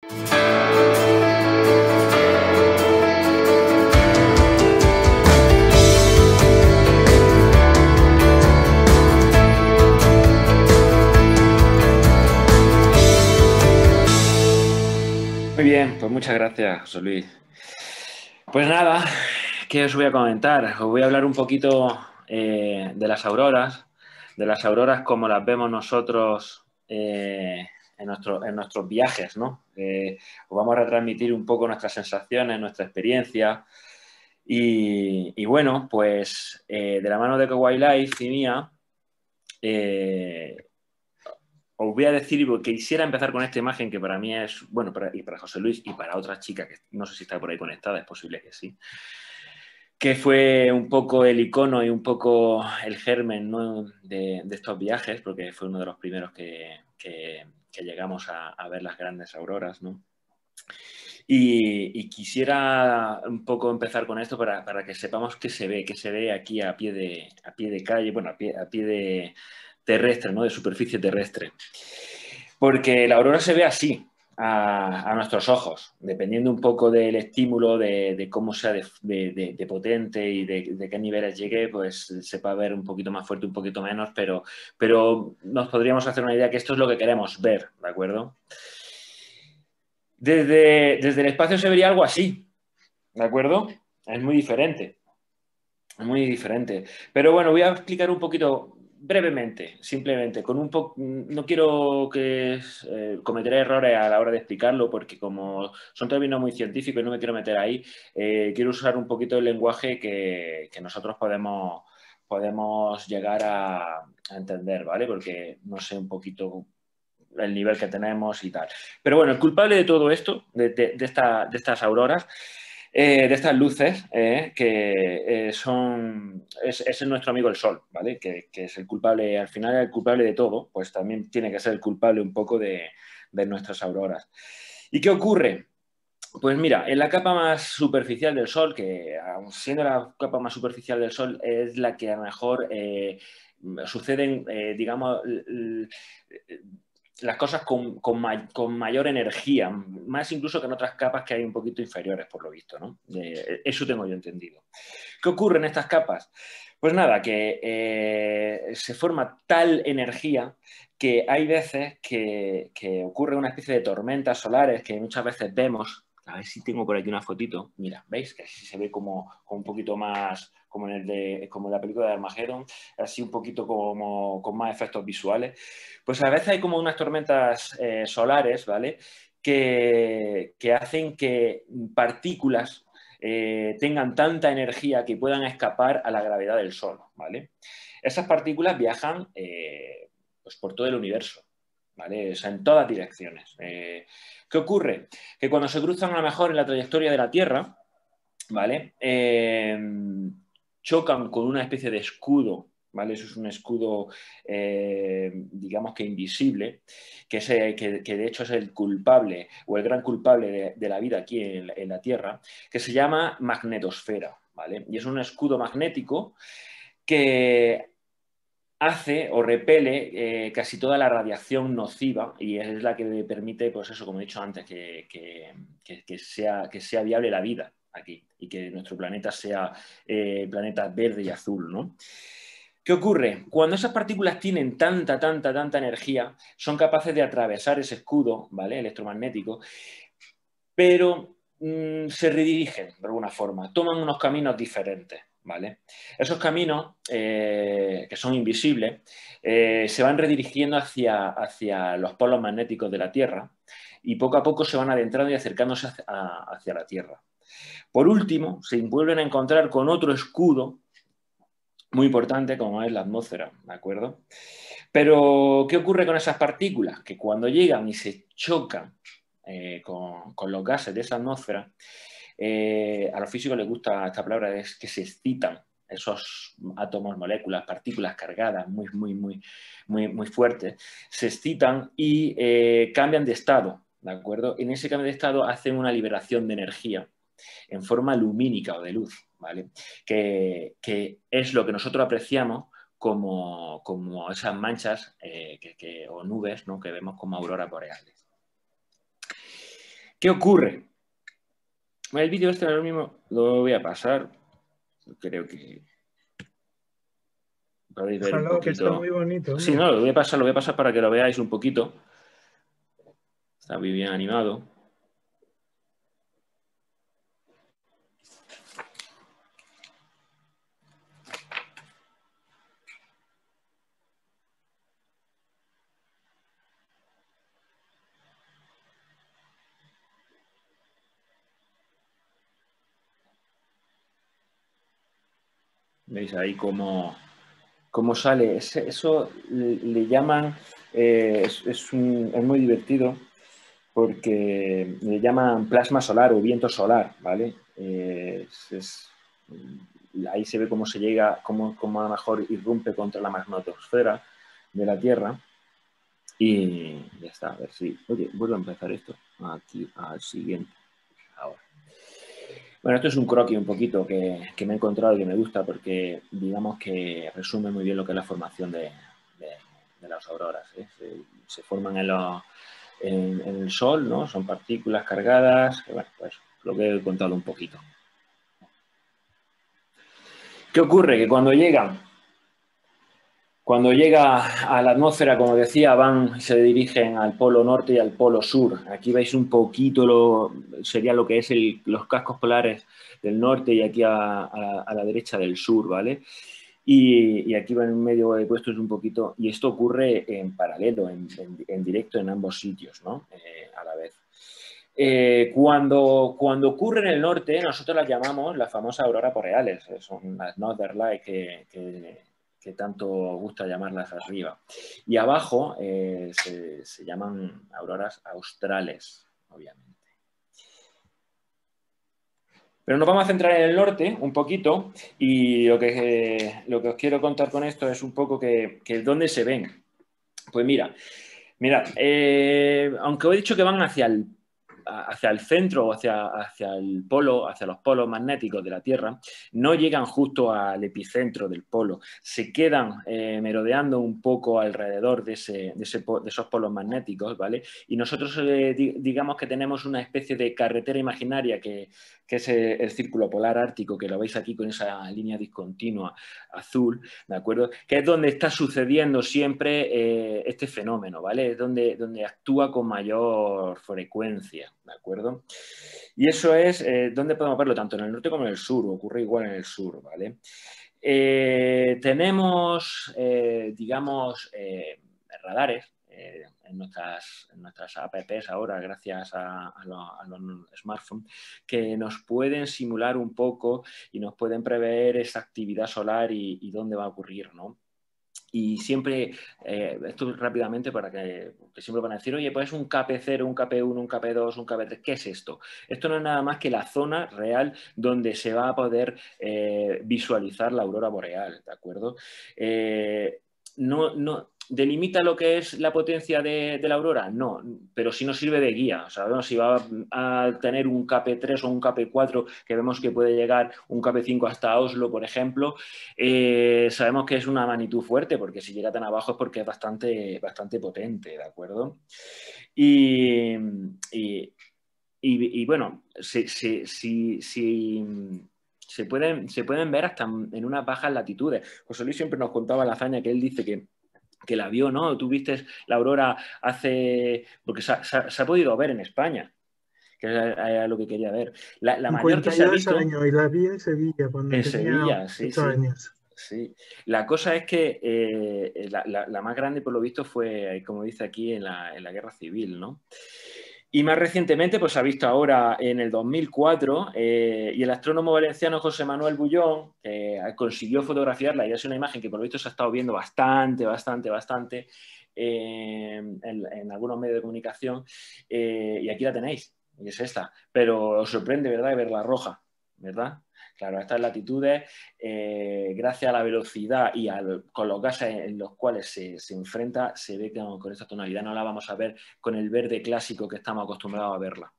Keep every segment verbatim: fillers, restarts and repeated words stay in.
Muy bien, pues muchas gracias, José Luis. Pues nada, ¿qué os voy a comentar? Os voy a hablar un poquito eh, de las auroras, de las auroras como las vemos nosotros eh, en, nuestro, en nuestros viajes, ¿no? Eh, os vamos a retransmitir un poco nuestras sensaciones, nuestra experiencia. Y, y bueno, pues eh, de la mano de Kawaii Life y mía, eh, os voy a decir, porque quisiera empezar con esta imagen que para mí es, bueno, para, y para José Luis y para otra chica que no sé si está por ahí conectada, es posible que sí, que fue un poco el icono y un poco el germen, ¿no? de, de estos viajes, porque fue uno de los primeros que, que, que llegamos a, a ver las grandes auroras, ¿no? Y, y quisiera un poco empezar con esto para, para que sepamos qué se ve, qué se ve aquí a pie de, a pie de calle, bueno, a pie, a pie de terrestre, ¿no? De superficie terrestre. Porque la aurora se ve así, a, a nuestros ojos, dependiendo un poco del estímulo, de, de cómo sea de, de, de potente y de, de qué niveles llegue, pues se va a ver un poquito más fuerte, un poquito menos, pero, pero nos podríamos hacer una idea que esto es lo que queremos ver, ¿de acuerdo? Desde, desde el espacio se vería algo así, ¿de acuerdo? Es muy diferente, es muy diferente. Pero bueno, voy a explicar un poquito brevemente, simplemente, con un poco, no quiero que eh, cometer errores a la hora de explicarlo, porque como son términos muy científicos y no me quiero meter ahí, eh, quiero usar un poquito el lenguaje que, que nosotros podemos, podemos llegar a, a entender, ¿vale? Porque no sé un poquito el nivel que tenemos y tal. Pero bueno, el culpable de todo esto, de, de, de, esta, de estas auroras, eh, de estas luces, eh, que eh, son, es, es nuestro amigo el Sol, ¿vale? Que, que es el culpable, al final el culpable de todo, pues también tiene que ser el culpable un poco de, de nuestras auroras. ¿Y qué ocurre? Pues mira, en la capa más superficial del Sol, que siendo la capa más superficial del Sol es la que a lo mejor eh, suceden, eh, digamos, las cosas con, con, may, con, mayor energía, más incluso que en otras capas que hay un poquito inferiores, por lo visto, ¿no? Eh, eso tengo yo entendido. ¿Qué ocurre en estas capas? Pues nada, que eh, se forma tal energía que hay veces que, que ocurre una especie de tormentas solares que muchas veces vemos. A ver si tengo por aquí una fotito. Mira, ¿veis? Que así se ve como, como un poquito más, como en, el de, como en la película de Armageddon, así un poquito como con más efectos visuales. Pues a veces hay como unas tormentas eh, solares, ¿vale? Que, que hacen que partículas eh, tengan tanta energía que puedan escapar a la gravedad del Sol, ¿vale? Esas partículas viajan eh, pues por todo el universo, ¿vale? O sea, en todas direcciones. Eh, ¿Qué ocurre? Que cuando se cruzan a lo mejor en la trayectoria de la Tierra, ¿vale? Eh, chocan con una especie de escudo, ¿vale? Eso es un escudo, eh, digamos que invisible, que, es, que, que de hecho es el culpable o el gran culpable de, de la vida aquí en, en la Tierra, que se llama magnetosfera, ¿vale? Y es un escudo magnético que hace o repele eh, casi toda la radiación nociva y es la que le permite, pues eso, como he dicho antes, que, que, que, que, sea, que sea viable la vida aquí y que nuestro planeta sea eh, planeta verde y azul, ¿no? ¿Qué ocurre? Cuando esas partículas tienen tanta, tanta, tanta energía, son capaces de atravesar ese escudo, ¿vale? Electromagnético, pero mmm, se redirigen de alguna forma, toman unos caminos diferentes, ¿vale? Esos caminos, eh, que son invisibles, eh, se van redirigiendo hacia, hacia los polos magnéticos de la Tierra y poco a poco se van adentrando y acercándose hacia, hacia la Tierra. Por último, se vuelven a encontrar con otro escudo muy importante como es la atmósfera, ¿de acuerdo? Pero, ¿qué ocurre con esas partículas? Que cuando llegan y se chocan eh, con, con los gases de esa atmósfera, eh, a los físicos les gusta esta palabra, es que se excitan esos átomos, moléculas, partículas cargadas muy, muy, muy, muy, muy fuertes, se excitan y eh, cambian de estado, ¿de acuerdo? En ese cambio de estado hacen una liberación de energía en forma lumínica o de luz, ¿vale? Que, que es lo que nosotros apreciamos como, como esas manchas eh, que, que, o nubes, ¿no? Que vemos como auroras boreales. ¿Qué ocurre? El vídeo este ahora mismo lo voy a pasar. Creo que podéis ver un Déjalo, que está poquito. muy bonito, Sí, hombre. no, lo voy a pasar, lo voy a pasar para que lo veáis un poquito. Está muy bien animado. ¿Veis ahí cómo, cómo sale? Ese- eso le, le llaman, eh, es, es un- es muy divertido porque le llaman plasma solar o viento solar, ¿vale? Eh, es- es- ahí se ve cómo se llega, cómo, cómo a lo mejor irrumpe contra la magnetosfera de la Tierra. Y ya está, a ver si... Oye, vuelvo a empezar esto. Aquí al siguiente. Ahora. Bueno, esto es un croquis un poquito que, que me he encontrado y que me gusta porque digamos que resume muy bien lo que es la formación de, de, de las auroras. ¿eh? Se, se, forman en, los, en, en, el Sol, ¿no? Son partículas cargadas. Que, bueno, pues lo que he contado un poquito. ¿Qué ocurre? Que cuando llegan Cuando llega a la atmósfera, como decía, van y se dirigen al polo norte y al polo sur. Aquí veis un poquito lo sería lo que es el, los cascos polares del norte y aquí a, a, a la derecha del sur, ¿vale? Y, y aquí en medio he puesto es un poquito, y esto ocurre en paralelo, en, en, en directo en ambos sitios, ¿no? Eh, a la vez. Eh, cuando, cuando ocurre en el norte, nosotros las llamamos las famosas auroras boreales, son las Northern Lights que, que, que tanto gusta llamarlas arriba. Y abajo eh, se, se llaman auroras australes, obviamente. Pero nos vamos a centrar en el norte un poquito y lo que, eh, lo que os quiero contar con esto es un poco que, que dónde se ven. Pues mira, mira eh, aunque os he dicho que van hacia el hacia el centro o hacia, hacia el polo, hacia los polos magnéticos de la Tierra, no llegan justo al epicentro del polo, se quedan eh, merodeando un poco alrededor de, ese, de, ese, de esos polos magnéticos, ¿vale? Y nosotros eh, di, digamos que tenemos una especie de carretera imaginaria que, que es el, el círculo polar ártico, que lo veis aquí con esa línea discontinua azul, ¿de acuerdo? Que es donde está sucediendo siempre eh, este fenómeno, ¿vale? Es donde, donde actúa con mayor frecuencia, ¿de acuerdo? Y eso es eh, donde podemos verlo, tanto en el norte como en el sur, ocurre igual en el sur, ¿vale? Eh, tenemos, eh, digamos, eh, radares eh, en, nuestras, en nuestras apps ahora, gracias a, a, los, a los smartphones, que nos pueden simular un poco y nos pueden prever esa actividad solar y, y dónde va a ocurrir, ¿no? Y siempre, eh, esto rápidamente para que, que siempre van a decir, oye, pues es un K P cero, un K P uno, un K P dos, un K P tres, ¿qué es esto? Esto no es nada más que la zona real donde se va a poder eh, visualizar la aurora boreal, ¿de acuerdo? Eh, no, no, ¿delimita lo que es la potencia de, de la aurora? No, pero sí nos sirve de guía. Sabemos si va a tener un K P tres o un K P cuatro, que vemos que puede llegar un K P cinco hasta Oslo, por ejemplo, eh, sabemos que es una magnitud fuerte, porque si llega tan abajo es porque es bastante, bastante potente, ¿de acuerdo? Y, y, y, y bueno, si, si, si, si se pueden, se pueden ver hasta en unas bajas latitudes. José Luis siempre nos contaba la hazaña que él dice que, que la vio, ¿no? Tú viste la aurora hace... porque se ha, se ha, se ha podido ver en España, que era lo que quería ver. La, la mayor que cincuenta y se ha dos visto años y la vi en Sevilla cuando en tenía Sevilla, sí, ocho sí. años. Sí, la cosa es que eh, la, la, la, más grande, por lo visto, fue, como dice aquí, en la, en la Guerra Civil, ¿no? Y más recientemente, pues se ha visto ahora en el dos mil cuatro, eh, y el astrónomo valenciano José Manuel Bullón eh, consiguió fotografiarla, y es una imagen que por lo visto se ha estado viendo bastante, bastante, bastante eh, en, en algunos medios de comunicación, eh, y aquí la tenéis, y es esta, pero os sorprende, ¿verdad?, verla roja, ¿verdad? Claro, a estas latitudes, eh, gracias a la velocidad y al, con los gases en los cuales se, se enfrenta, se ve que con, con esta tonalidad no la vamos a ver con el verde clásico que estamos acostumbrados a verla.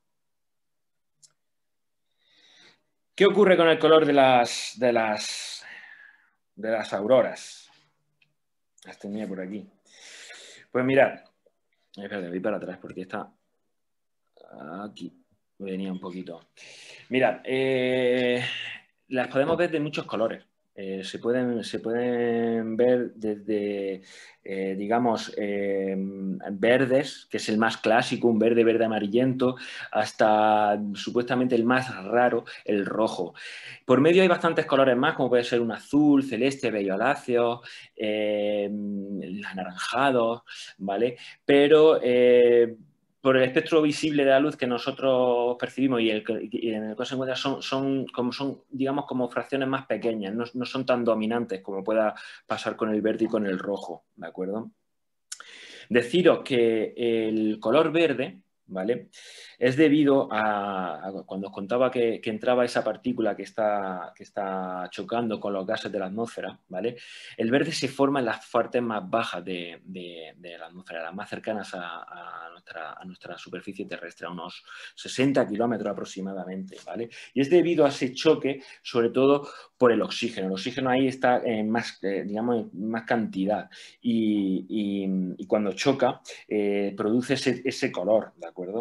¿Qué ocurre con el color de las, de las, de las auroras? Las tenía por aquí. Pues mirad, espérate, voy para atrás porque está aquí. venía un poquito. Mirad, eh, las podemos ver de muchos colores. Eh, se, pueden, se pueden ver desde, eh, digamos, eh, verdes, que es el más clásico, un verde, verde amarillento, hasta supuestamente el más raro, el rojo. Por medio hay bastantes colores más, como puede ser un azul, celeste, violáceo, eh, anaranjado, ¿vale? Pero... Eh, por el espectro visible de la luz que nosotros percibimos y, el, y en el que se encuentra son, son, como son, digamos, como fracciones más pequeñas, no, no son tan dominantes como pueda pasar con el verde y con el rojo, ¿de acuerdo? Deciros que el color verde, ¿vale? Es debido a, a cuando os contaba que, que entraba esa partícula que está, que está chocando con los gases de la atmósfera, ¿vale? El verde se forma en las partes más bajas de, de, de la atmósfera, las más cercanas a, a, nuestra, a nuestra superficie terrestre, a unos sesenta kilómetros aproximadamente, ¿vale? Y es debido a ese choque, sobre todo por el oxígeno. El oxígeno ahí está en más, eh, digamos, en más cantidad y, y, y cuando choca eh, produce ese, ese color, ¿de acuerdo?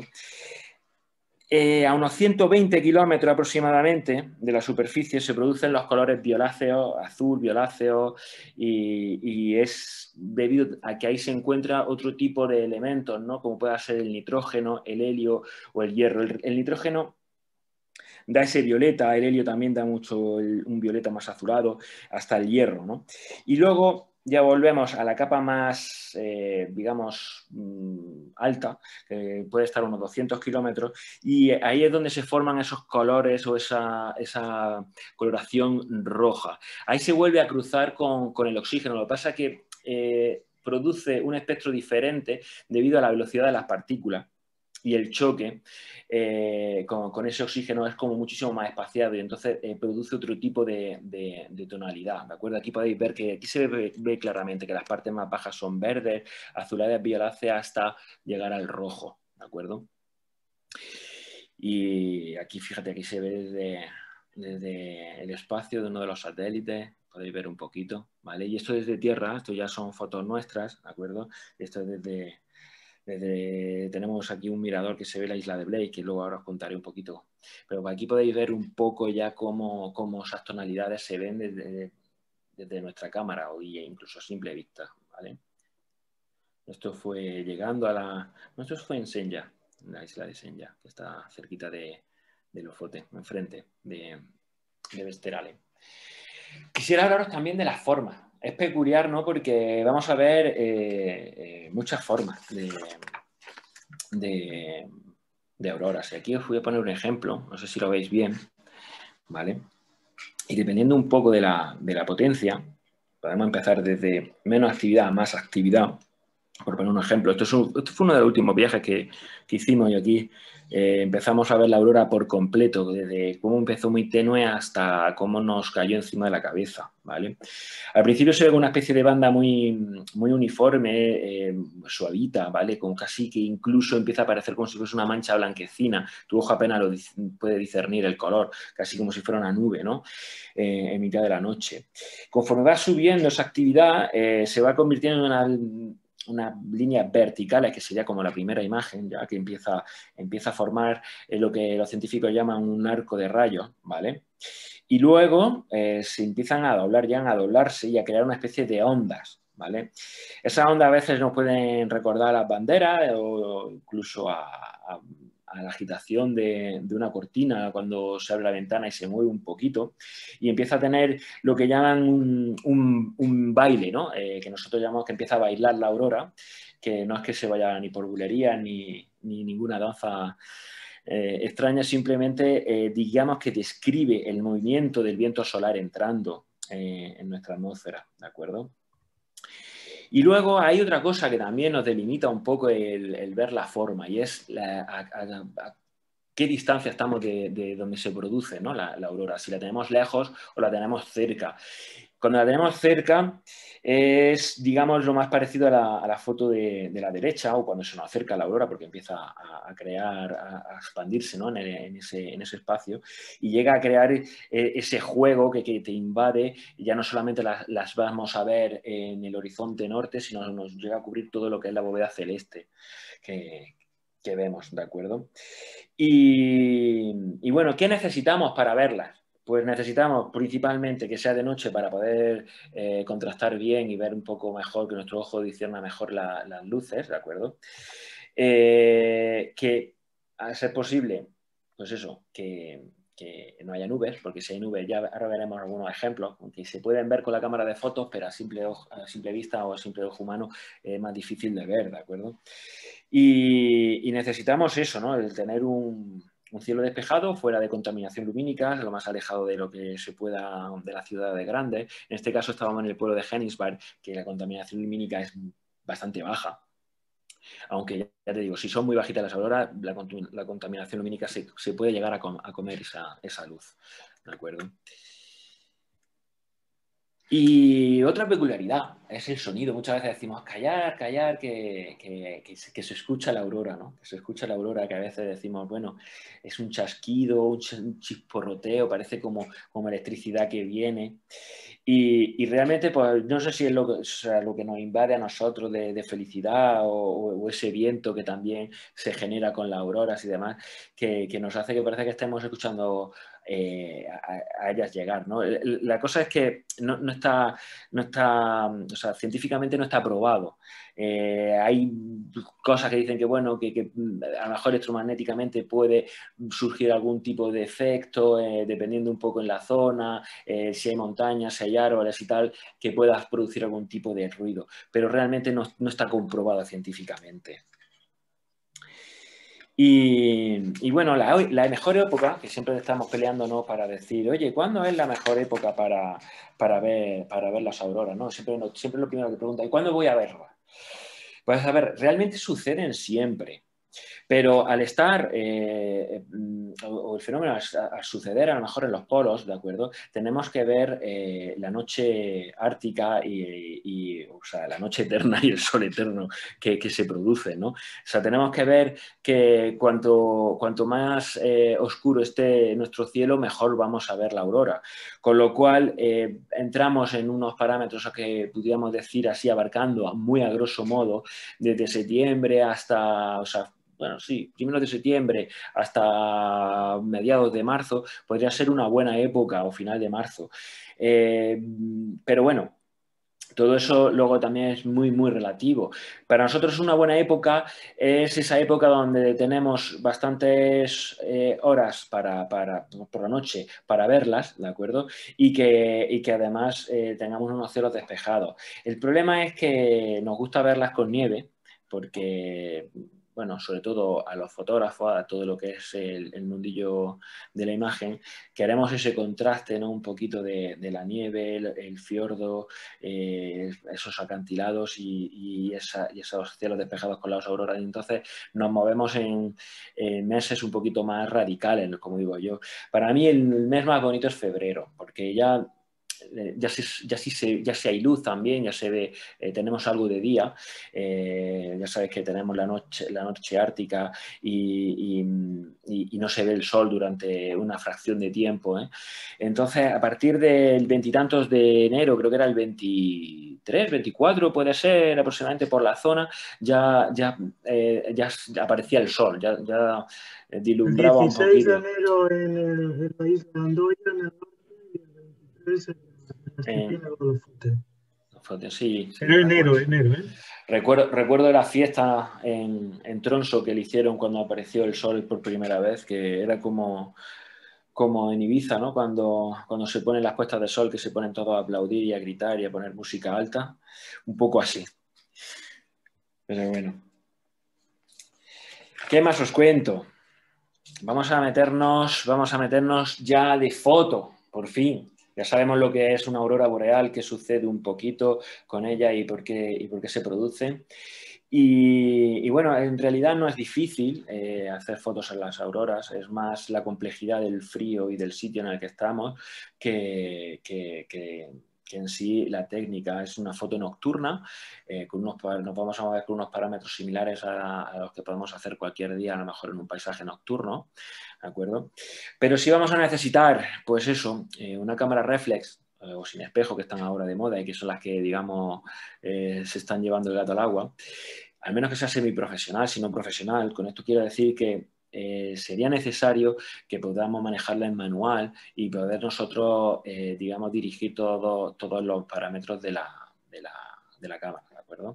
Eh, a unos ciento veinte kilómetros aproximadamente de la superficie se producen los colores violáceos, azul, violáceo, y, y es debido a que ahí se encuentra otro tipo de elementos, ¿no? Como pueda ser el nitrógeno, el helio o el hierro. El, el nitrógeno da ese violeta, el helio también da mucho el, un violeta más azulado, hasta el hierro, ¿no? Y luego ya volvemos a la capa más, eh, digamos, mmm, alta, que puede estar unos doscientos kilómetros, y ahí es donde se forman esos colores o esa, esa coloración roja. Ahí se vuelve a cruzar con, con el oxígeno. Lo que pasa es que eh, produce un espectro diferente debido a la velocidad de las partículas. Y el choque eh, con, con ese oxígeno es como muchísimo más espaciado y entonces eh, produce otro tipo de, de, de tonalidad, ¿de acuerdo? Aquí podéis ver que aquí se ve, ve claramente que las partes más bajas son verdes, azuladas, violáceas hasta llegar al rojo, ¿de acuerdo? Y aquí, fíjate, aquí se ve desde, desde el espacio de uno de los satélites, podéis ver un poquito, ¿vale? Y esto desde Tierra, esto ya son fotos nuestras, ¿de acuerdo? Esto es desde... Desde, tenemos aquí un mirador que se ve la isla de Blake, que luego ahora os contaré un poquito. Pero aquí podéis ver un poco ya cómo, cómo esas tonalidades se ven desde, desde nuestra cámara o incluso a simple vista, ¿vale? Esto fue llegando a la... Esto fue en Senja, en la isla de Senja, que está cerquita de, de Lofoten, enfrente de, de Vesteralen. Quisiera hablaros también de las formas. Es peculiar, ¿no? Porque vamos a ver eh, eh, muchas formas de, de, de auroras. Y aquí os voy a poner un ejemplo, no sé si lo veis bien, ¿vale? Y dependiendo un poco de la, de la potencia, podemos empezar desde menos actividad a más actividad. Por poner un ejemplo, esto, es un, esto fue uno de los últimos viajes que, que hicimos y aquí eh, empezamos a ver la aurora por completo, desde cómo empezó muy tenue hasta cómo nos cayó encima de la cabeza, ¿vale? Al principio se ve una especie de banda muy, muy uniforme, eh, suavita, ¿vale? Como casi que incluso empieza a parecer como si fuese una mancha blanquecina, tu ojo apenas lo puede discernir el color, casi como si fuera una nube, ¿no? Eh, en mitad de la noche. Conforme va subiendo esa actividad, eh, se va convirtiendo en una... unas líneas verticales, que sería como la primera imagen, ya que empieza, empieza a formar eh, lo que los científicos llaman un arco de rayos, ¿vale? Y luego eh, se empiezan a doblar, ya a doblarse y a crear una especie de ondas, ¿vale? Esas ondas a veces nos pueden recordar a las banderas o incluso a, a, a la agitación de, de una cortina cuando se abre la ventana y se mueve un poquito y empieza a tener lo que llaman un, un, un baile, ¿no? Eh, que nosotros llamamos que empieza a bailar la aurora, que no es que se vaya ni por bulería ni, ni ninguna danza eh, extraña, simplemente eh, digamos que describe el movimiento del viento solar entrando eh, en nuestra atmósfera, ¿de acuerdo? Y luego hay otra cosa que también nos delimita un poco el, el ver la forma y es la, a, a, a qué distancia estamos de, de donde se produce, ¿no? la, la aurora, si la tenemos lejos o la tenemos cerca. Cuando la tenemos cerca es, digamos, lo más parecido a la, a la foto de, de la derecha o cuando se nos acerca la aurora porque empieza a, a crear, a, a expandirse, ¿no? en, en, ese, en ese espacio y llega a crear eh, ese juego que, que te invade y ya no solamente las, las vamos a ver en el horizonte norte, sino nos llega a cubrir todo lo que es la bóveda celeste, que, que vemos, ¿de acuerdo? Y, y bueno, ¿qué necesitamos para verlas? Pues necesitamos principalmente que sea de noche para poder eh, contrastar bien y ver un poco mejor, que nuestro ojo discierna mejor la, las luces, ¿de acuerdo? Eh, que a ser posible, pues eso, que, que no haya nubes, porque si hay nubes, ya ahora veremos algunos ejemplos, que se pueden ver con la cámara de fotos, pero a simple, ojo, a simple vista o a simple ojo humano es más difícil de ver, ¿de acuerdo? Y, y necesitamos eso, ¿no? El tener un, un cielo despejado, fuera de contaminación lumínica, lo más alejado de lo que se pueda de las ciudades grandes. En este caso estábamos en el pueblo de Henningsberg, que la contaminación lumínica es bastante baja. Aunque ya te digo, si son muy bajitas las auroras, la, la contaminación lumínica se, se, puede llegar a, com a comer esa, esa luz, ¿de acuerdo? Y otra peculiaridad es el sonido. Muchas veces decimos callar, callar, que, que, que, se, que se escucha la aurora, ¿no? Que se escucha la aurora, que a veces decimos, bueno, es un chasquido, un, ch un chisporroteo, parece como, como electricidad que viene. Y, y realmente, pues no sé si es lo que, o sea, lo que nos invade a nosotros de, de felicidad o, o, ese viento que también se genera con las auroras y demás, que, que nos hace que parece que estemos escuchando eh, a, a ellas llegar, ¿no? La cosa es que no, no está, no está, o sea, científicamente no está probado. Eh, hay cosas que dicen que, bueno, que, que a lo mejor electromagnéticamente puede surgir algún tipo de efecto, eh, dependiendo un poco en la zona, eh, si hay montañas, si hay árboles y tal, que puedas producir algún tipo de ruido, pero realmente no, no está comprobado científicamente. Y, y bueno, la, la mejor época, que siempre estamos peleando, ¿no? Para decir, oye, ¿cuándo es la mejor época para, para, ver, para ver las auroras, ¿no? Siempre, siempre lo primero que pregunta, ¿y cuándo voy a verlas? Pues a ver, realmente suceden siempre. Pero al estar, eh, o, o el fenómeno al, al suceder a lo mejor en los polos, ¿de acuerdo? Tenemos que ver eh, la noche ártica y, y, o sea, la noche eterna y el sol eterno que, que se produce, ¿no? O sea, tenemos que ver que cuanto, cuanto más eh, oscuro esté nuestro cielo, mejor vamos a ver la aurora. Con lo cual, eh, entramos en unos parámetros que pudiéramos decir así, abarcando muy a grosso modo, desde septiembre hasta, o sea, bueno, sí, primeros de septiembre hasta mediados de marzo, podría ser una buena época o final de marzo. Eh, pero bueno, todo eso luego también es muy, muy relativo. Para nosotros una buena época es esa época donde tenemos bastantes eh, horas para, para, por la noche para verlas, ¿de acuerdo? Y que, y que además eh, tengamos unos cielos despejados. El problema es que nos gusta verlas con nieve, porque, bueno, sobre todo a los fotógrafos, a todo lo que es el, el mundillo de la imagen, que haremos ese contraste, ¿no? Un poquito de, de la nieve, el, el fiordo, eh, esos acantilados y, y, esa, y esos cielos despejados con las auroras. Y entonces nos movemos en, en meses un poquito más radicales, como digo yo. Para mí el mes más bonito es febrero, porque ya Ya, se, ya, sí se, ya se hay luz también, ya se ve, eh, tenemos algo de día, eh, ya sabes que tenemos la noche, la noche ártica y, y, y, y no se ve el sol durante una fracción de tiempo, ¿eh? Entonces, a partir del veintitantos de enero, creo que era el veintitrés, veinticuatro, puede ser aproximadamente por la zona, ya, ya, eh, ya aparecía el sol, ya, ya dilumbraba un poquito. El dieciséis de enero en, el, en la isla de Andoya, en el norte, y el veintitrés en Argentina, Eh, con los Fotes. Sí, sí, Pero enero, enero, ¿eh? Recuerdo, recuerdo la fiesta en, en Tronso que le hicieron cuando apareció el sol por primera vez, que era como, como en Ibiza, ¿no? Cuando, cuando se ponen las puestas de sol, que se ponen todos a aplaudir y a gritar y a poner música alta. Un poco así. Pero bueno. ¿Qué más os cuento? Vamos a meternos, vamos a meternos ya de foto, por fin. Ya sabemos lo que es una aurora boreal, qué sucede un poquito con ella y por qué, y por qué se produce. Y, y bueno, en realidad no es difícil eh, hacer fotos en las auroras, es más la complejidad del frío y del sitio en el que estamos que, que, que, que en sí la técnica. Es una foto nocturna, eh, con unos, nos vamos a mover con unos parámetros similares a, a los que podemos hacer cualquier día, a lo mejor en un paisaje nocturno, ¿de acuerdo? Pero sí vamos a necesitar, pues eso, eh, una cámara reflex o sin espejo, que están ahora de moda y que son las que, digamos, eh, se están llevando el gato al agua. al menos que sea semiprofesional, si no profesional. Con esto quiero decir que eh, sería necesario que podamos manejarla en manual y poder nosotros, eh, digamos, dirigir todo, todos los parámetros de la, de la, de la cámara, ¿de acuerdo?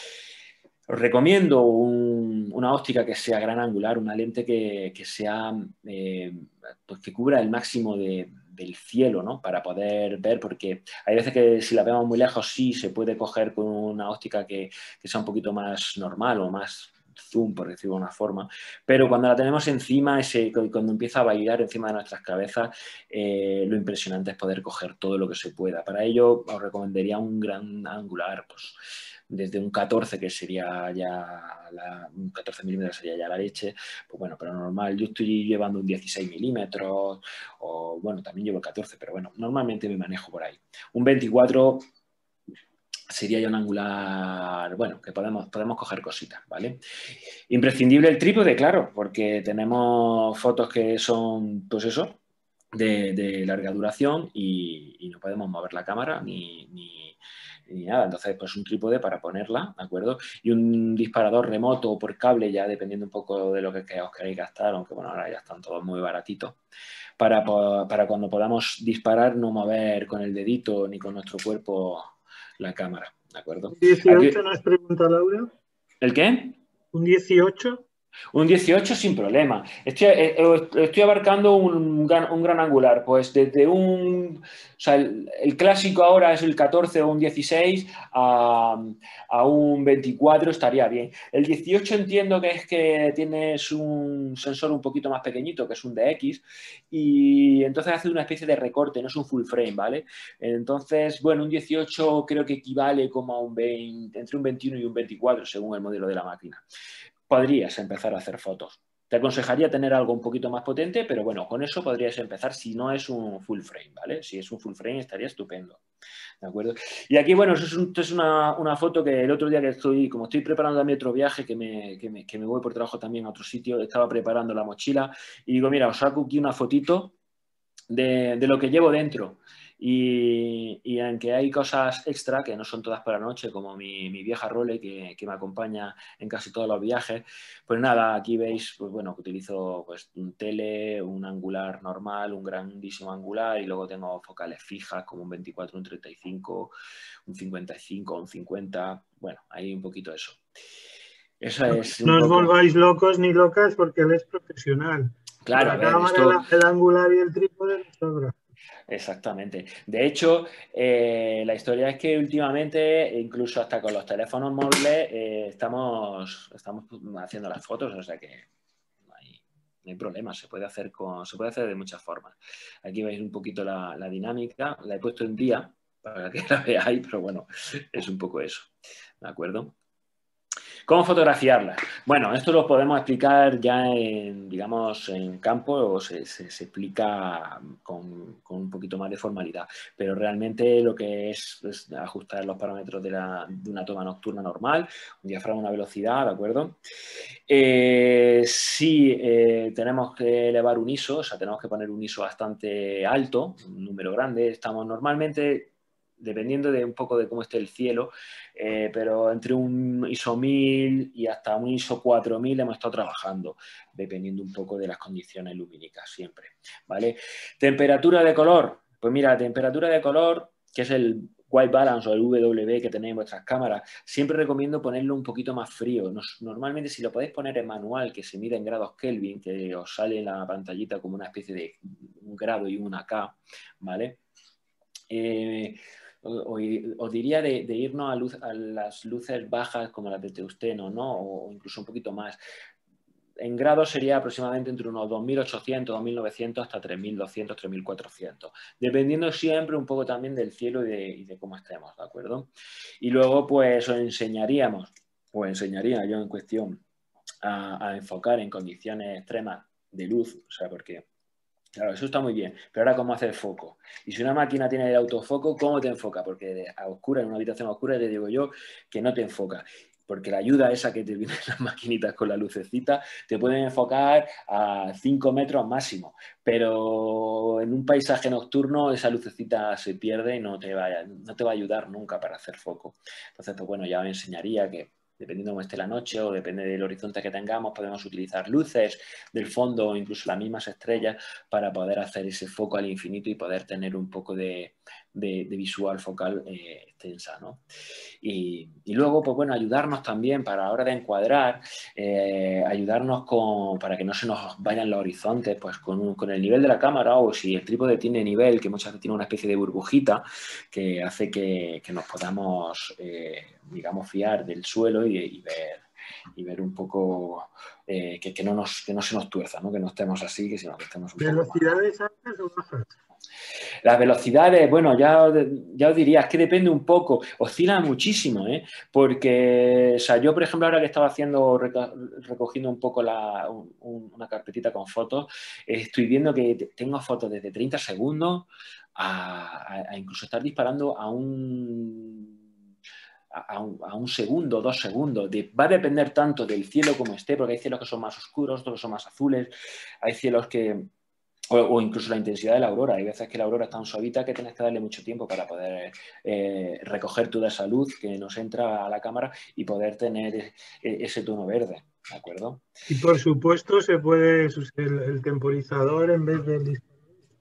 Os recomiendo un, una óptica que sea gran angular, una lente que, que sea, eh, pues que cubra el máximo de, del cielo, ¿no? Para poder ver, porque hay veces que si la vemos muy lejos sí se puede coger con una óptica que, que sea un poquito más normal o más zoom, por decirlo de una forma, pero cuando la tenemos encima, ese, cuando empieza a bailar encima de nuestras cabezas, eh, lo impresionante es poder coger todo lo que se pueda. Para ello os recomendaría un gran angular, pues desde un catorce, que sería ya la, un catorce milímetros sería ya la leche, pues bueno, pero normal, yo estoy llevando un dieciséis milímetros, o bueno, también llevo el catorce, pero bueno, normalmente me manejo por ahí. Un veinticuatro sería ya un angular, bueno, que podemos, podemos coger cositas, ¿vale? Imprescindible el trípode, claro, porque tenemos fotos que son, pues eso, de, de larga duración y, y no podemos mover la cámara ni, ni, ni nada. Entonces, pues un trípode para ponerla, ¿de acuerdo? Y un disparador remoto o por cable, ya dependiendo un poco de lo que, que os queréis gastar, aunque bueno, ahora ya están todos muy baratitos, para, para cuando podamos disparar no mover con el dedito ni con nuestro cuerpo la cámara, ¿de acuerdo? ¿Un dieciocho Aquí, nos pregunta Laura? ¿el qué? ¿Un dieciocho? Un dieciocho sin problema. Estoy, eh, estoy abarcando un gran, un gran angular, pues desde un... O sea, el, el clásico ahora es el catorce o un dieciséis a, a un veinticuatro estaría bien. El dieciocho entiendo que es que tienes un sensor un poquito más pequeñito, que es un D X, y entonces hace una especie de recorte, no es un full frame, ¿vale? Entonces, bueno, un dieciocho creo que equivale como a un veinte, entre un veintiuno y un veinticuatro, según el modelo de la máquina. Podrías empezar a hacer fotos. Te aconsejaría tener algo un poquito más potente, pero bueno, con eso podrías empezar si no es un full frame, ¿vale? Si es un full frame estaría estupendo, ¿de acuerdo? Y aquí, bueno, eso es, un, es una, una, foto que el otro día que estoy, como estoy preparando también otro viaje, que me, que, me, que me voy por trabajo también a otro sitio, estaba preparando la mochila y digo, mira, os saco aquí una fotito de, de lo que llevo dentro. Y, y aunque hay cosas extra que no son todas para la noche, como mi, mi vieja Role que, que me acompaña en casi todos los viajes, pues nada, aquí veis, pues bueno, que utilizo pues un tele, un angular normal, un grandísimo angular y luego tengo focales fijas como un veinticuatro, un treinta y cinco, un cincuenta y cinco, un cincuenta, bueno, hay un poquito eso. Eso es un No os poco... volváis locos ni locas porque él es profesional. Claro, La a ver, cámara, esto... el angular y el trípode le sobra. Exactamente. De hecho, eh, la historia es que últimamente, incluso hasta con los teléfonos móviles, eh, estamos, estamos haciendo las fotos, o sea que no hay, no hay problema, se puede hacer con, se puede hacer de muchas formas. Aquí veis un poquito la, la dinámica, la he puesto en día para que la veáis, pero bueno, es un poco eso, ¿de acuerdo? ¿Cómo fotografiarla? Bueno, esto lo podemos explicar ya en, digamos, en campo o se, se, se explica con, con un poquito más de formalidad, pero realmente lo que es, es ajustar los parámetros de, la, de una toma nocturna normal, un diafragma, una velocidad, ¿de acuerdo? Eh, si eh, tenemos que elevar un I S O, o sea, tenemos que poner un I S O bastante alto, un número grande, estamos normalmente... dependiendo de un poco de cómo esté el cielo, eh, pero entre un I S O mil y hasta un I S O cuatro mil hemos estado trabajando, dependiendo un poco de las condiciones lumínicas siempre, ¿vale? Temperatura de color, pues mira, temperatura de color, que es el white balance o el W B que tenéis en vuestras cámaras, siempre recomiendo ponerlo un poquito más frío. Nos, normalmente si lo podéis poner en manual, que se mide en grados Kelvin, que os sale en la pantallita como una especie de un grado y una K, ¿vale? Eh, os diría de, de irnos a, luz, a las luces bajas como las de tungsteno, ¿no? O, o incluso un poquito más. En grados sería aproximadamente entre unos dos mil ochocientos, dos mil novecientos hasta tres mil doscientos, tres mil cuatrocientos, dependiendo siempre un poco también del cielo y de, y de cómo estemos, ¿de acuerdo? Y luego pues os enseñaríamos, o enseñaría yo en cuestión a, a enfocar en condiciones extremas de luz, o sea, porque... Claro, eso está muy bien, pero ahora ¿cómo hacer foco? Y si una máquina tiene el autofoco, ¿cómo te enfoca? Porque a oscura, en una habitación oscura, te digo yo que no te enfoca. Porque la ayuda esa que te vienen las maquinitas con la lucecita, te pueden enfocar a cinco metros máximo. Pero en un paisaje nocturno esa lucecita se pierde y no te va a, no te va a ayudar nunca para hacer foco. Entonces, pues bueno, ya os enseñaría que dependiendo de cómo esté la noche o depende del horizonte que tengamos, podemos utilizar luces del fondo o incluso las mismas estrellas para poder hacer ese foco al infinito y poder tener un poco de, de, de visual focal eh, extensa, ¿no? Y, y luego, pues bueno, ayudarnos también para la hora de encuadrar, eh, ayudarnos con, para que no se nos vayan los horizontes, pues con, un, con el nivel de la cámara, o si el trípode tiene nivel, que muchas veces tiene una especie de burbujita que hace que, que nos podamos, eh, digamos, fiar del suelo y, y ver y ver un poco eh, que, que, no nos, que no se nos tuerza, ¿no? Que no estemos así, que sino que estemos un poco más. ¿Velocidades altas o bajas? Las velocidades, bueno, ya, ya os diría, es que depende un poco, oscila muchísimo, ¿eh? Porque, o sea, yo, por ejemplo, ahora que estaba haciendo, recogiendo un poco la, un, una carpetita con fotos, eh, estoy viendo que tengo fotos desde treinta segundos a, a, a incluso estar disparando a un... A un, a un segundo, dos segundos. De, va a depender tanto del cielo como esté, porque hay cielos que son más oscuros, otros que son más azules, hay cielos que... O, o incluso la intensidad de la aurora. Hay veces que la aurora es tan suavita que tienes que darle mucho tiempo para poder eh, recoger toda esa luz que nos entra a la cámara y poder tener ese tono verde, ¿de acuerdo? Y por supuesto se puede usar el, el temporizador en vez del disparador.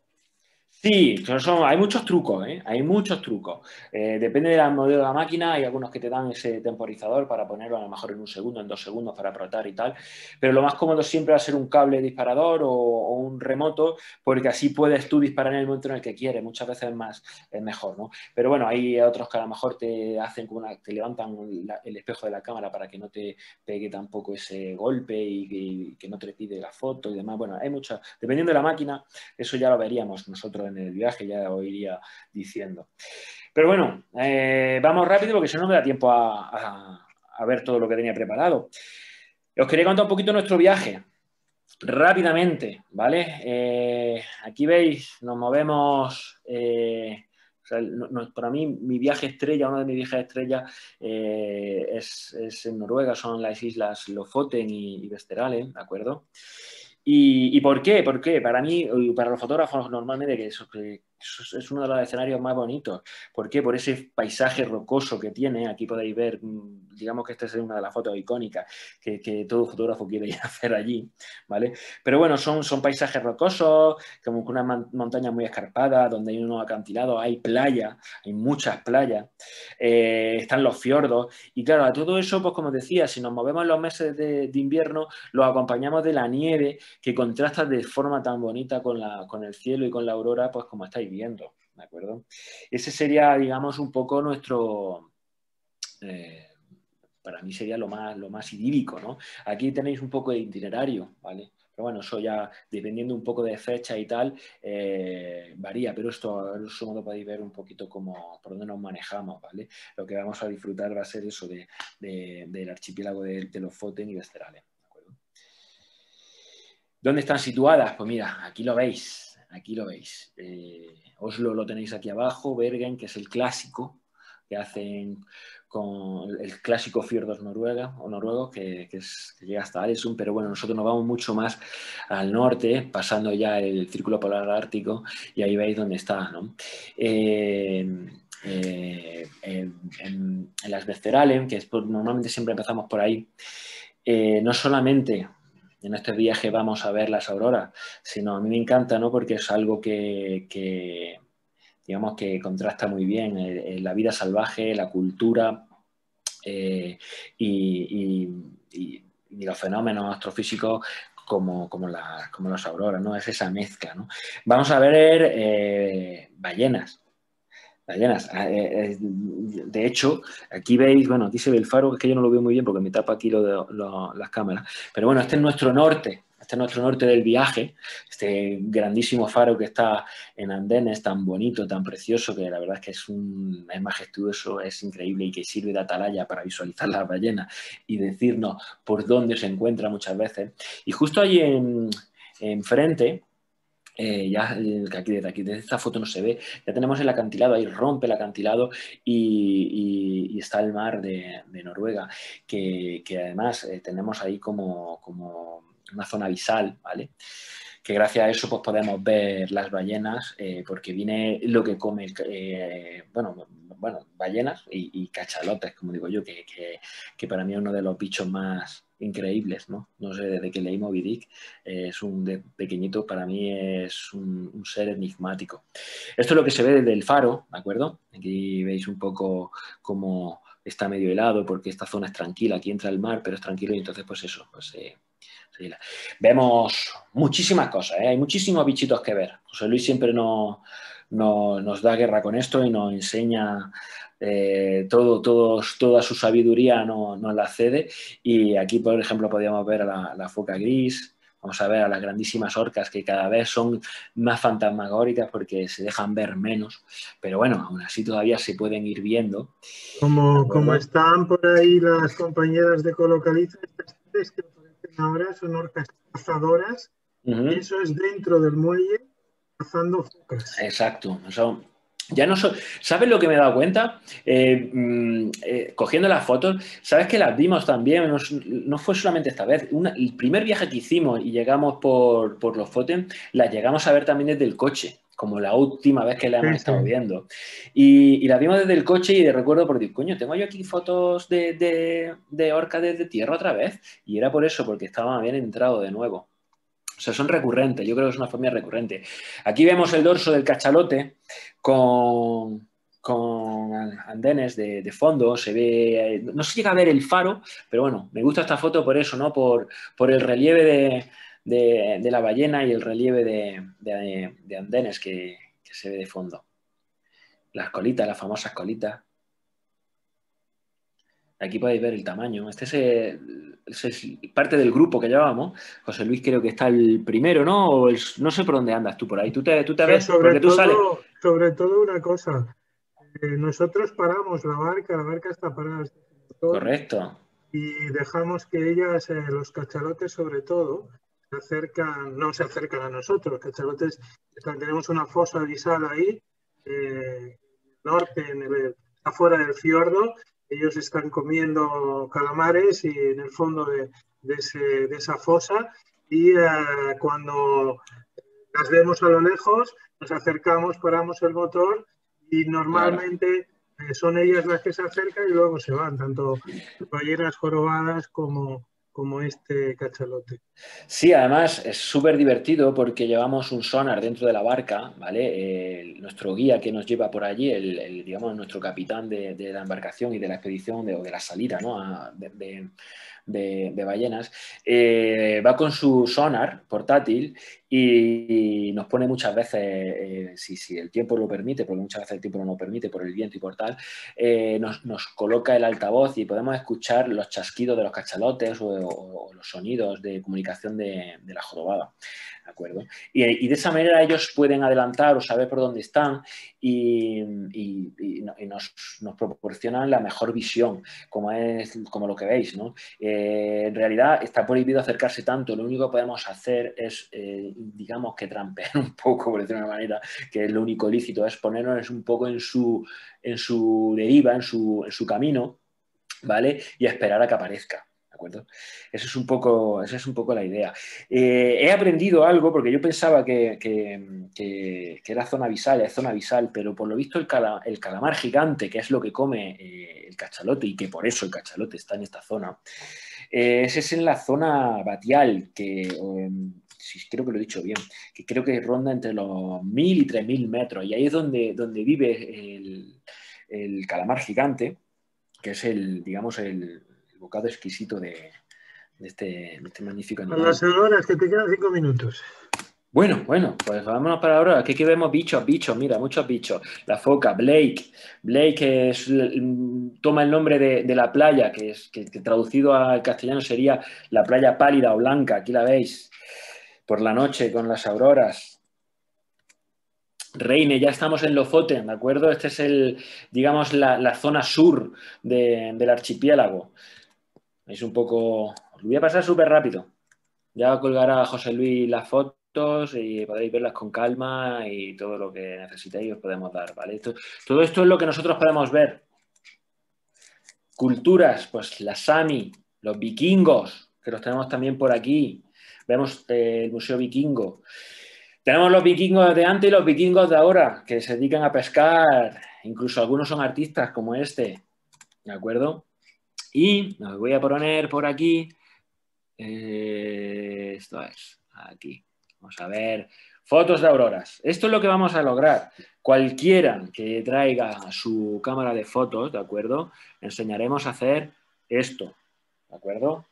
Sí, son, hay muchos trucos, ¿eh? Hay muchos trucos. Eh, depende del modelo de la máquina, hay algunos que te dan ese temporizador para ponerlo a lo mejor en un segundo, en dos segundos para apretar y tal, pero lo más cómodo siempre va a ser un cable disparador o, o un remoto, porque así puedes tú disparar en el momento en el que quieres, muchas veces es, más, es mejor, ¿no? Pero bueno, hay otros que a lo mejor te hacen como una, te levantan la, el espejo de la cámara para que no te pegue tampoco ese golpe y, y que no te pide la foto y demás. Bueno, hay muchas, dependiendo de la máquina, eso ya lo veríamos nosotros en el viaje, ya os iría diciendo. Pero bueno, eh, vamos rápido porque si no, no me da tiempo a, a, a ver todo lo que tenía preparado. Os quería contar un poquito nuestro viaje, rápidamente, ¿vale? Eh, aquí veis, nos movemos... Eh, o sea, no, no, para mí, mi viaje estrella, uno de mis viajes estrella eh, es, es en Noruega, son las islas Lofoten y, y Vesterålen, ¿de acuerdo? ¿Y, ¿Y por qué? ¿Por qué? Para mí, para los fotógrafos normalmente, que eso, que eso es uno de los escenarios más bonitos. ¿Por qué? Por ese paisaje rocoso que tiene. Aquí podéis ver, digamos que esta es una de las fotos icónicas que, que todo fotógrafo quiere ir a hacer allí, ¿vale? Pero bueno, son, son paisajes rocosos, como una montaña muy escarpada, donde hay unos acantilados, hay playa, hay muchas playas, eh, están los fiordos. Y claro, a todo eso, pues como decía, si nos movemos en los meses de, de invierno, lo acompañamos de la nieve, que contrasta de forma tan bonita con, la, con el cielo y con la aurora, pues como estáis viendo, ¿de acuerdo? Ese sería, digamos, un poco nuestro... Eh, para mí sería lo más, lo más idílico, ¿no? Aquí tenéis un poco de itinerario, ¿vale? Pero bueno, eso ya, dependiendo un poco de fecha y tal, eh, varía, pero esto a grosso modo podéis ver un poquito cómo, por dónde nos manejamos, ¿vale? Lo que vamos a disfrutar va a ser eso de, de, del archipiélago de, de Lofoten y Vesterålen. ¿Dónde están situadas? Pues mira, aquí lo veis, aquí lo veis. Eh, Oslo lo tenéis aquí abajo, Bergen, que es el clásico, que hacen con el clásico fiordos noruega, o noruego, que, que, es, que llega hasta Alesund, pero bueno, nosotros nos vamos mucho más al norte, pasando ya el círculo polar ártico, y ahí veis dónde está, ¿no? Eh, eh, en, en, en las Vesterålen, que es, pues, normalmente siempre empezamos por ahí, eh, no solamente... en este viaje vamos a ver las auroras, sino a mí me encanta, ¿no? Porque es algo que, que digamos, que contrasta muy bien eh, la vida salvaje, la cultura eh, y, y, y los fenómenos astrofísicos como, como, la, como las auroras, ¿no? Es esa mezcla, ¿no? Vamos a ver eh, ballenas. Ballenas. De hecho, aquí veis, bueno, aquí se ve el faro, es que yo no lo veo muy bien porque me tapa aquí lo de, lo, las cámaras, pero bueno, este es nuestro norte, este es nuestro norte del viaje, este grandísimo faro que está en Andenes, tan bonito, tan precioso, que la verdad es que es, un, es majestuoso, es increíble y que sirve de atalaya para visualizar las ballenas y decirnos por dónde se encuentra muchas veces. Y justo allí en, enfrente, Eh, ya que aquí desde aquí, desde esta foto no se ve, ya tenemos el acantilado, ahí rompe el acantilado y, y, y está el mar de, de Noruega, que, que además eh, tenemos ahí como, como una zona abisal, ¿vale? Que gracias a eso pues podemos ver las ballenas, eh, porque viene lo que come, eh, bueno, bueno, ballenas y, y cachalotes, como digo yo, que, que, que para mí es uno de los bichos más increíbles, ¿no? No sé, desde que leí Moby Dick, eh, es un de pequeñito, para mí es un, un ser enigmático. Esto es lo que se ve desde el faro, ¿de acuerdo? Aquí veis un poco cómo está medio helado, porque esta zona es tranquila, aquí entra el mar, pero es tranquilo y entonces pues eso, pues eh, se hela. Vemos muchísimas cosas, ¿eh? Hay muchísimos bichitos que ver. José Luis siempre no, no, nos da guerra con esto y nos enseña eh, todo, todos, toda su sabiduría, no, nos la cede. Y aquí, por ejemplo, podríamos ver a la, la foca gris, vamos a ver a las grandísimas orcas que cada vez son más fantasmagóricas porque se dejan ver menos, pero bueno, aún así todavía se pueden ir viendo. Como, como están por ahí las compañeras de Colocaliza, estas tres que aparecen ahora son orcas cazadoras, uh-huh. Y eso es dentro del muelle cazando focas. Exacto, eso... Ya no so... ¿Sabes lo que me he dado cuenta? Eh, mmm, eh, cogiendo las fotos, ¿sabes que las vimos también? No, no fue solamente esta vez. Una, el primer viaje que hicimos y llegamos por, por los Foten, las llegamos a ver también desde el coche, como la última vez que la hemos sí, estado sí. viendo. Y, y las vimos desde el coche y de recuerdo por decir, coño, tengo yo aquí fotos de, de, de orca desde tierra otra vez. Y era por eso, porque estaban, habían entrado de nuevo. O sea, son recurrentes, yo creo que es una familia recurrente. Aquí vemos el dorso del cachalote con, con andenes de, de fondo, se ve, no se llega a ver el faro, pero bueno, me gusta esta foto por eso, ¿no? Por, por el relieve de, de, de la ballena y el relieve de, de, de andenes que, que se ve de fondo. Las colitas, las famosas colitas. Aquí podéis ver el tamaño. Este es, el, este es parte del grupo que llevábamos. José Luis creo que está el primero, ¿no? O el, no sé por dónde andas tú por ahí. ¿Tú te, tú te ves? Sobre Porque tú todo, sales. Sobre todo una cosa. Eh, nosotros paramos la barca, la barca está parada. Correcto. Y dejamos que ellas, eh, los cachalotes sobre todo, se acercan, no se acercan a nosotros. Los cachalotes, tenemos una fosa abisal ahí, eh, norte, en el, afuera del fiordo. Ellos están comiendo calamares y en el fondo de, de, ese, de esa fosa y eh, cuando las vemos a lo lejos, nos acercamos, paramos el motor y normalmente claro. eh, son ellas las que se acercan y luego se van, tanto ballenas jorobadas como, como este cachalote. Sí, además es súper divertido porque llevamos un sonar dentro de la barca, ¿vale? Eh, nuestro guía que nos lleva por allí, el, el digamos, nuestro capitán de, de la embarcación y de la expedición de, o de la salida, ¿no? A, de, de, de, de ballenas, eh, va con su sonar portátil y, y nos pone muchas veces, eh, si, si el tiempo lo permite, porque muchas veces el tiempo no lo permite por el viento y por tal, eh, nos, nos coloca el altavoz y podemos escuchar los chasquidos de los cachalotes o, o, o los sonidos de comunicación de, de la jorobada, ¿de acuerdo? Y, y de esa manera ellos pueden adelantar o saber por dónde están y, y, y nos, nos proporcionan la mejor visión, como es como lo que veis, ¿no? Eh, en realidad está prohibido acercarse tanto, lo único que podemos hacer es, eh, digamos que trampear un poco, por decirlo de una manera, que es lo único lícito, es ponernos un poco en su, en su deriva, en su, en su camino, ¿vale? Y esperar a que aparezca. ¿De acuerdo? Esa es un poco, esa es un poco la idea. Eh, he aprendido algo porque yo pensaba que, que, que, que era zona abisal, es zona abisal, pero por lo visto el, cala, el calamar gigante, que es lo que come eh, el cachalote y que por eso el cachalote está en esta zona, eh, ese es en la zona batial, que eh, sí, creo que lo he dicho bien, que creo que ronda entre los mil y tres mil metros y ahí es donde, donde vive el, el calamar gigante, que es el, digamos, el bocado exquisito de, de, este, de este magnífico animal. A las horas que te quedan cinco minutos. Bueno, bueno, pues vámonos para ahora. Aquí que vemos bichos, bichos, mira, muchos bichos. La foca, Blake. Blake es, toma el nombre de, de la playa, que, es, que, que traducido al castellano sería la playa pálida o blanca. Aquí la veis, por la noche con las auroras. Reine, ya estamos en Lofoten, ¿de acuerdo? Este es el, digamos, la, la zona sur de, del archipiélago. Es un poco... Os lo voy a pasar súper rápido. Ya colgará José Luis las fotos y podéis verlas con calma y todo lo que necesitéis os podemos dar, ¿vale? Esto, todo esto es lo que nosotros podemos ver. Culturas, pues la Sami, los vikingos, que los tenemos también por aquí. Vemos eh, el Museo Vikingo. Tenemos los vikingos de antes y los vikingos de ahora, que se dedican a pescar incluso algunos son artistas como este, ¿de acuerdo? Y os voy a poner por aquí, eh, esto es, aquí, vamos a ver, fotos de auroras. Esto es lo que vamos a lograr. Cualquiera que traiga su cámara de fotos, ¿de acuerdo? Enseñaremos a hacer esto, ¿de acuerdo?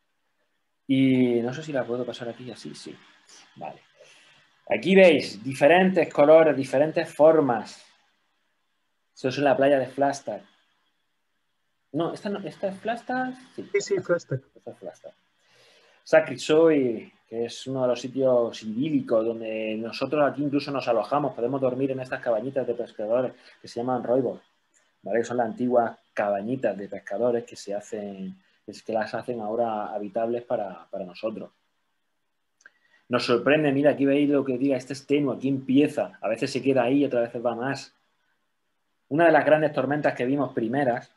Y no sé si la puedo pasar aquí así, sí, vale. Aquí veis diferentes colores, diferentes formas. Esto es en la playa de Flagstaff. No, esta, no, ¿esta es Flagstaff? Sí, Sí, sí, Flagstaff. esta es Flagstaff. Sacred Soil, que es uno de los sitios idílicos donde nosotros aquí incluso nos alojamos, podemos dormir en estas cabañitas de pescadores que se llaman Roibos, ¿vale? Son las antiguas cabañitas de pescadores que se hacen, es que las hacen ahora habitables para, para nosotros. Nos sorprende, mira, aquí veis lo que diga, este es tenue, aquí empieza, a veces se queda ahí y otras veces va más. Una de las grandes tormentas que vimos primeras,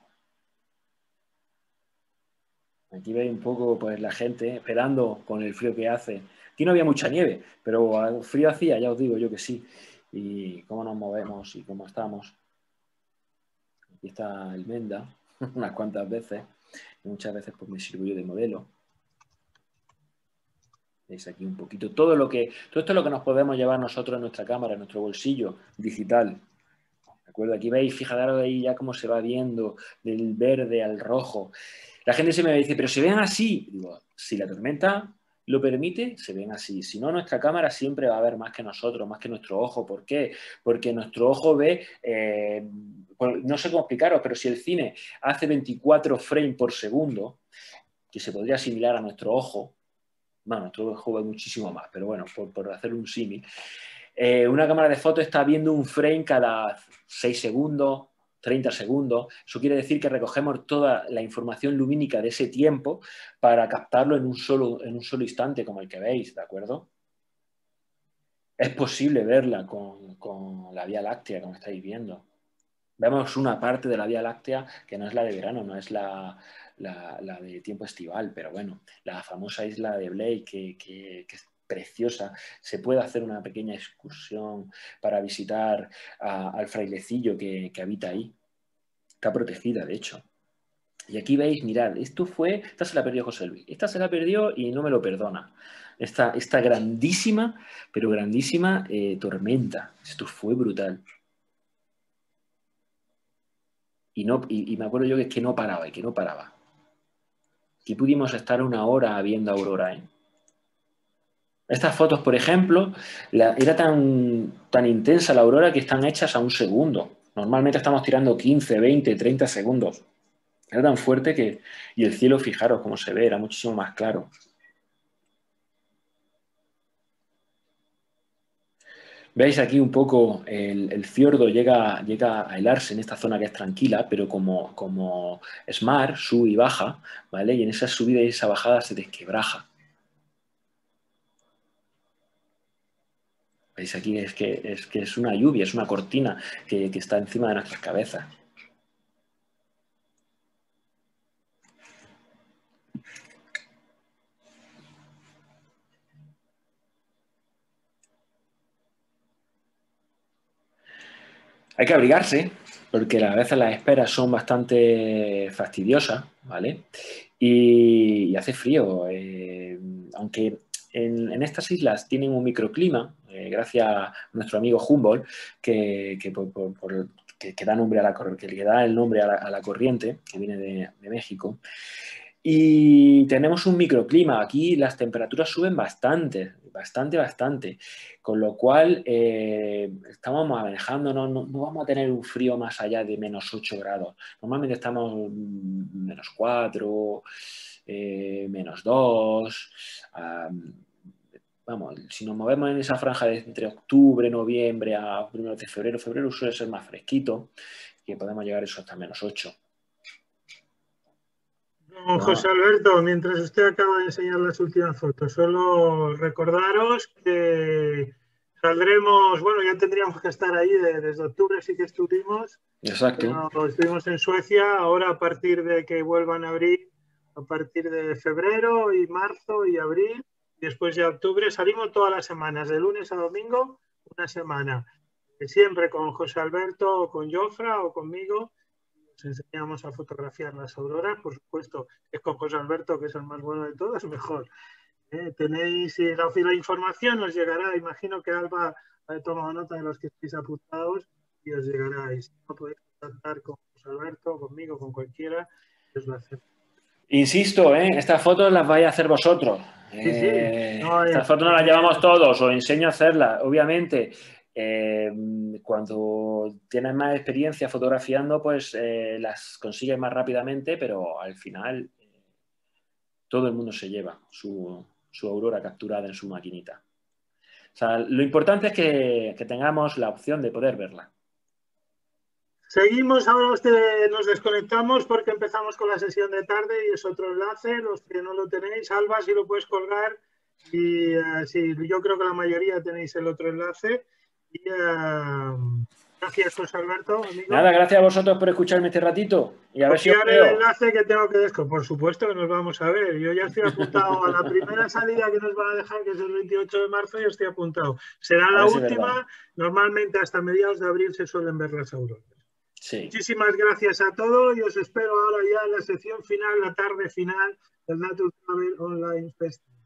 aquí veis un poco pues la gente esperando con el frío que hace. Aquí no había mucha nieve, pero frío hacía, ya os digo yo que sí. Y cómo nos movemos y cómo estamos. Aquí está el Menda, unas cuantas veces, y muchas veces pues me sirvo yo de modelo. Veis aquí un poquito todo lo que, todo esto es lo que nos podemos llevar nosotros en nuestra cámara, en nuestro bolsillo digital. ¿De acuerdo? Aquí veis, fijaros ahí ya cómo se va viendo del verde al rojo. La gente se me dice, pero se ven así. Digo, si la tormenta lo permite, se ven así. Si no, nuestra cámara siempre va a ver más que nosotros, más que nuestro ojo. ¿Por qué? Porque nuestro ojo ve, eh, no sé cómo explicaros, pero si el cine hace veinticuatro frames por segundo, que se podría asimilar a nuestro ojo, bueno, nuestro ojo ve muchísimo más, pero bueno, por, por hacer un símil, eh, una cámara de fotos está viendo un frame cada seis segundos, treinta segundos. Eso quiere decir que recogemos toda la información lumínica de ese tiempo para captarlo en un solo, en un solo instante, como el que veis, ¿de acuerdo? Es posible verla con, con la Vía Láctea, como estáis viendo. Vemos una parte de la Vía Láctea que no es la de verano, no es la, la, la de tiempo estival, pero bueno, la famosa isla de Blake, que, que, que es preciosa. Se puede hacer una pequeña excursión para visitar a, al frailecillo que, que habita ahí. Está protegida, de hecho. Y aquí veis, mirad, esto fue, esta se la perdió José Luis, esta se la perdió y no me lo perdona. Esta, esta grandísima, pero grandísima eh, tormenta. Esto fue brutal. Y, no, y, y me acuerdo yo que es que no paraba, y que no paraba. Aquí pudimos estar una hora viendo aurora, ¿eh? Estas fotos, por ejemplo, la, era tan, tan intensa la aurora que están hechas a un segundo. Normalmente estamos tirando quince, veinte, treinta segundos. Era tan fuerte que... Y el cielo, fijaros cómo se ve, era muchísimo más claro. Veis aquí un poco el, el fiordo llega, llega a helarse en esta zona que es tranquila, pero como, como es mar, sube y baja, ¿vale? Y en esa subida y esa bajada se desquebraja. Veis aquí es que, es que es una lluvia, es una cortina que, que está encima de nuestras cabezas. Hay que abrigarse, porque a veces las esperas son bastante fastidiosas, ¿vale? Y, y hace frío. Eh, aunque en, en estas islas tienen un microclima, eh, gracias a nuestro amigo Humboldt, que, que, por, por, por, que, que da nombre a la, que le da el nombre a la, a la corriente, que viene de, de México. Y tenemos un microclima. Aquí las temperaturas suben bastante, bastante, bastante. Con lo cual eh, estamos manejándonos, no, no vamos a tener un frío más allá de menos ocho grados. Normalmente estamos menos cuatro, eh, menos dos. Um, vamos, si nos movemos en esa franja de entre octubre, noviembre a primeros de febrero, febrero suele ser más fresquito, que podemos llegar a eso hasta menos ocho. Don José Alberto, mientras usted acaba de enseñar las últimas fotos, solo recordaros que saldremos, bueno, ya tendríamos que estar ahí de, desde octubre, sí que estuvimos. Exacto. Pero estuvimos en Suecia, ahora a partir de que vuelvan a abrir, a partir de febrero y marzo y abril, y después de octubre, salimos todas las semanas, de lunes a domingo, una semana. siempre con José Alberto o con Jofra o conmigo. Os enseñamos a fotografiar las auroras, por supuesto, es con José Alberto, que es el más bueno de todos, mejor. ¿Eh? Tenéis la, la información, os llegará, imagino que Alba ha tomado nota de los que estéis apuntados y os llegará. Y si no podéis contactar con José Alberto, conmigo, con cualquiera, os lo hacemos. Insisto, ¿eh? Estas fotos las vais a hacer vosotros. Sí, sí. Eh, No, estas eh, fotos no las eh, llevamos todos, os enseño a hacerlas. Obviamente, eh, cuando tienes más experiencia fotografiando, pues eh, las consigues más rápidamente, pero al final eh, todo el mundo se lleva su, su aurora capturada en su maquinita. O sea, lo importante es que, que tengamos la opción de poder verla. Seguimos, ahora usted, nos desconectamos porque empezamos con la sesión de tarde y es otro enlace. Los que no lo tenéis, Alba, si lo puedes colgar. Y uh, sí, yo creo que la mayoría tenéis el otro enlace. Y, uh, gracias, José Alberto, amigo. Nada, gracias a vosotros por escucharme este ratito. Y a ver si os Copiar veo. el enlace que tengo que descargar. Por supuesto que nos vamos a ver. Yo ya estoy apuntado a la primera salida que nos van a dejar, que es el veintiocho de marzo, yo estoy apuntado. Será la si última. Normalmente hasta mediados de abril se suelen ver las auroras. Sí. Muchísimas gracias a todos y os espero ahora ya en la sección final, la tarde final del Nature Travel Online Festival.